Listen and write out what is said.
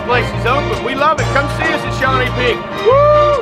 place is open. We love it. Come see us at Shawnee Peak. Woo!